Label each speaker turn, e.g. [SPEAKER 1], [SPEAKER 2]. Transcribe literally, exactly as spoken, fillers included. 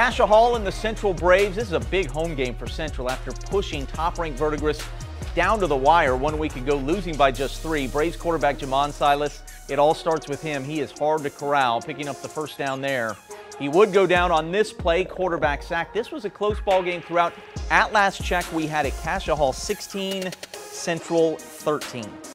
[SPEAKER 1] Cascia Hall and the Central Braves. This is a big home game for Central after pushing top-ranked Verdigris down to the wire one week ago, losing by just three. Braves quarterback Jamon Silas, it all starts with him. He is hard to corral, picking up the first down there. He would go down on this play, quarterback sack. This was a close ball game throughout. At last check, we had a Cascia Hall sixteen, Central thirteen.